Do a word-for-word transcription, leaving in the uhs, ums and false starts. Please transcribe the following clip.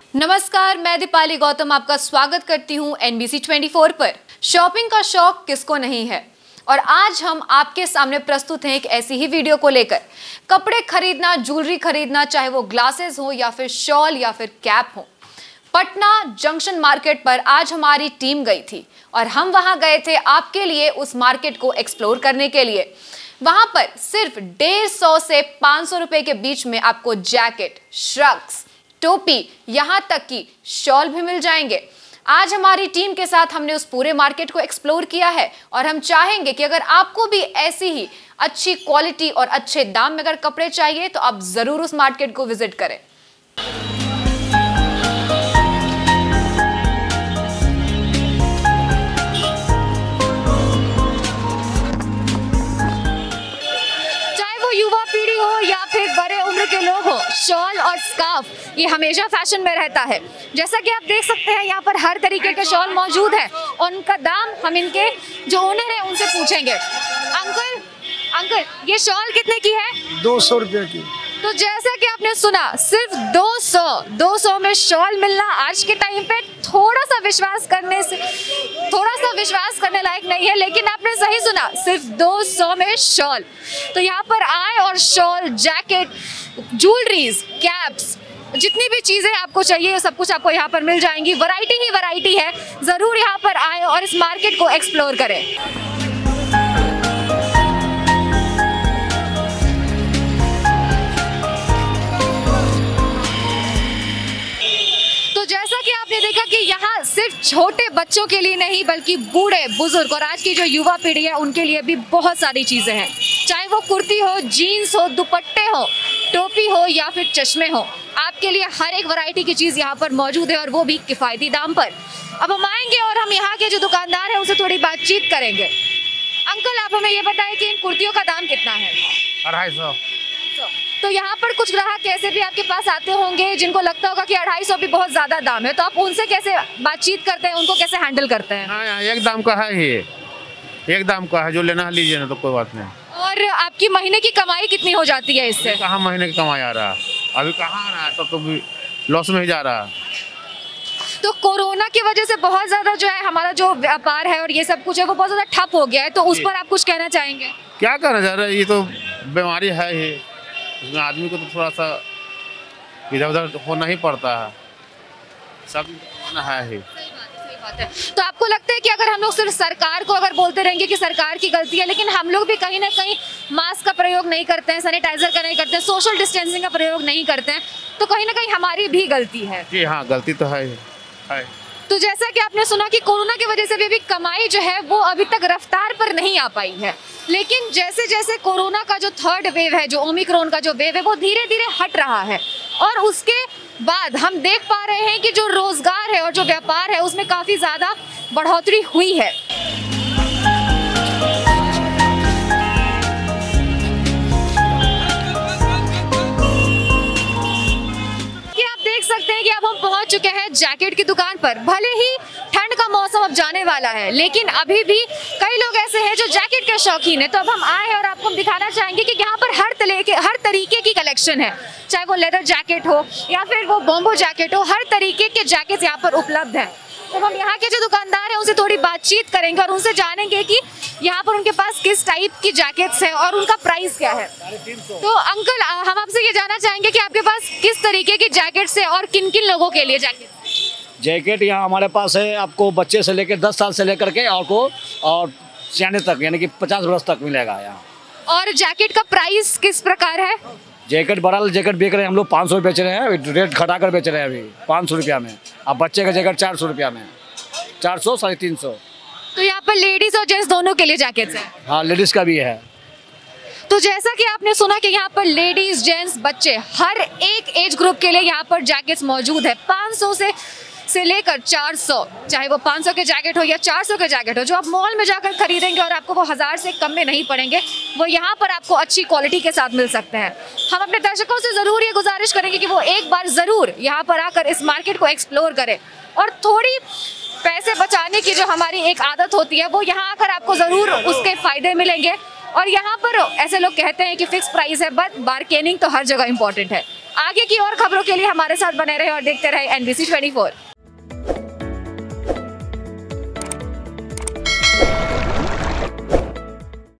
नमस्कार, मैं दीपाली गौतम आपका स्वागत करती हूं एन बी सी चौबीस पर। शॉपिंग का शौक किसको नहीं है, और आज हम आपके सामने प्रस्तुत हैं एक ऐसी ही वीडियो को लेकर। कपड़े खरीदना, ज्वेलरी खरीदना, चाहे वो ग्लासेस हो या फिर शॉल या फिर कैप हो। पटना जंक्शन मार्केट पर आज हमारी टीम गई थी और हम वहां गए थे आपके लिए उस मार्केट को एक्सप्लोर करने के लिए। वहां पर सिर्फ डेढ़ सौ से पांच सौ रुपए के बीच में आपको जैकेट, श्रग्स, टोपी, यहां तक कि शॉल भी मिल जाएंगे। आज हमारी टीम के साथ हमने उस पूरे मार्केट को एक्सप्लोर किया है और हम चाहेंगे कि अगर आपको भी ऐसी ही अच्छी क्वालिटी और अच्छे दाम में अगर कपड़े चाहिए तो आप जरूर उस मार्केट को विजिट करें। युवा पीढ़ी हो या फिर बड़े उम्र के लोग हो, शॉल और स्कार्फ ये हमेशा फैशन में रहता है। जैसा कि आप देख सकते हैं यहाँ पर हर तरीके के शॉल मौजूद है और उनका दाम हम इनके जो ओनर है उनसे पूछेंगे। अंकल अंकल ये शॉल कितने की है? दो सौ रुपये की। तो जैसा कि आपने सुना, सिर्फ दो सौ दो सौ में शॉल मिलना आज के टाइम पे थोड़ा सा विश्वास करने से थोड़ा सा विश्वास करने लायक नहीं है, लेकिन आपने सही सुना, सिर्फ दो सौ में शॉल। तो यहाँ पर आए और शॉल, जैकेट, ज्वेलरीज, कैप्स, जितनी भी चीजें आपको चाहिए सब कुछ आपको यहाँ पर मिल जाएंगी। वैरायटी ही वैरायटी है, जरूर यहाँ पर आए और इस मार्केट को एक्सप्लोर करें। जैसा कि आपने देखा कि यहाँ सिर्फ छोटे बच्चों के लिए नहीं बल्कि बूढ़े, बुजुर्ग और आज की जो युवा पीढ़ी है उनके लिए भी बहुत सारी चीजें हैं। चाहे वो कुर्ती हो, जीन्स हो, दुपट्टे हो, टोपी हो या फिर चश्मे हो, आपके लिए हर एक वैरायटी की चीज यहाँ पर मौजूद है और वो भी किफायती दाम पर। अब हम आएंगे और हम यहाँ के जो दुकानदार है उनसे थोड़ी बातचीत करेंगे। अंकल आप हमें ये बताएं कि इन कुर्तियों का दाम कितना है? अढ़ाई सौ। तो यहाँ पर कुछ ग्राहक कैसे भी आपके पास आते होंगे जिनको लगता होगा कि अढ़ाई सौ भी बहुत ज्यादा दाम है, तो आप उनसे कैसे बातचीत करते हैं, उनको कैसे हैंडल करते हैं? हाँ, एक दाम का है, ये एक दाम का है, जो लेना है लीजिए, ना तो कोई बात नहीं। और आपकी महीने की कमाई कितनी हो जाती है इससे? कहाँ महीने की कमाई आ रहा है, अभी कहाँ आ रहा है, सब तो लॉस में ही जा रहा है। तो कोरोना की वजह से बहुत ज्यादा जो है हमारा जो व्यापार है और ये सब कुछ है वो बहुत ज्यादा ठप हो गया है, तो उस पर आप कुछ कहना चाहेंगे? क्या कहना चाह रहे हैं, ये तो बीमारी है ही, इसमें आदमी को तो थोड़ा सा इधर उधर होना ही पड़ता है, सब होना है ही। सही बात है, सही बात है। तो आपको लगता है कि अगर हम लोग सिर्फ सरकार को अगर बोलते रहेंगे कि सरकार की गलती है, लेकिन हम लोग भी कहीं ना कहीं मास्क का प्रयोग नहीं करते हैं, सैनिटाइजर का नहीं करते हैं, सोशल डिस्टेंसिंग का प्रयोग नहीं करते हैं, तो कहीं ना कहीं हमारी भी गलती है? जी हाँ, गलती तो है ही है। तो जैसा कि आपने सुना कि कोरोना की वजह से भी, भी कमाई जो है वो अभी तक रफ्तार पर नहीं आ पाई है, लेकिन जैसे जैसे कोरोना का जो थर्ड वेव है, जो ओमिक्रॉन का जो वेव है, वो धीरे धीरे हट रहा है और उसके बाद हम देख पा रहे हैं कि जो रोजगार है और जो व्यापार है उसमें काफी ज्यादा बढ़ोतरी हुई है। सकते हैं कि अब हम पहुंच चुके हैं जैकेट की दुकान पर। भले ही ठंड का मौसम अब जाने वाला है, लेकिन अभी भी कई लोग ऐसे हैं जो जैकेट के शौकीन है। तो अब हम आए हैं और आपको हम दिखाना चाहेंगे कि यहाँ पर हर तरह के हर तरीके की कलेक्शन है, चाहे वो लेदर जैकेट हो या फिर वो बॉम्बो जैकेट हो, हर तरीके के जैकेट यहाँ पर उपलब्ध है। तो हम यहाँ के जो दुकानदार हैं उनसे थोड़ी बातचीत करेंगे और उनसे जानेंगे कि यहाँ पर उनके पास किस टाइप की जैकेट्स हैं और उनका प्राइस क्या है। तो अंकल हम आपसे ये जानना चाहेंगे कि आपके पास किस तरीके की जैकेट्स है और किन किन लोगों के लिए जैकेट? जैकेट यहाँ हमारे पास है, आपको बच्चे से लेकर दस साल से लेकर के और को और सियाने तक, यानी कि पचास वर्ष तक मिलेगा यहाँ। और जैकेट का प्राइस किस प्रकार है? जैकेट बड़ा जैकेट बेच रहे हैं हम लोग पाँच सौ बेच रहे हैं, रेट घटा कर बेच रहे हैं अभी पाँच सौ रुपया में। अब बच्चे का जैकेट चार सौ रुपया में, चार सौ साढ़े तीन सौ। तो यहाँ पर लेडीज और जेंट्स दोनों के लिए जैकेट्स हैं? हाँ, लेडीज का भी है। तो जैसा कि आपने सुना कि यहाँ पर लेडीज, जेंट्स, बच्चे हर एक एज ग्रुप के लिए यहाँ पर जैकेट्स मौजूद है। पाँच सौ से से लेकर चार सौ, चाहे वो पाँच सौ के जैकेट हो या चार सौ के जैकेट हो, जो आप मॉल में जाकर खरीदेंगे और आपको वो हज़ार से कम में नहीं पड़ेंगे, वो यहाँ पर आपको अच्छी क्वालिटी के साथ मिल सकते हैं। हम अपने दर्शकों से ज़रूर ये गुजारिश करेंगे कि वो एक बार ज़रूर यहाँ पर आकर इस मार्केट को एक्सप्लोर करें और थोड़ी पैसे बचाने की जो हमारी एक आदत होती है वो यहाँ आकर आपको ज़रूर उसके फ़ायदे मिलेंगे। और यहाँ पर ऐसे लोग कहते हैं कि फिक्स प्राइस है, बट बार्गेनिंग तो हर जगह इंपॉर्टेंट है। आगे की और खबरों के लिए हमारे साथ बने रहे और देखते रहे एनबीसी ट्वेंटी फोर।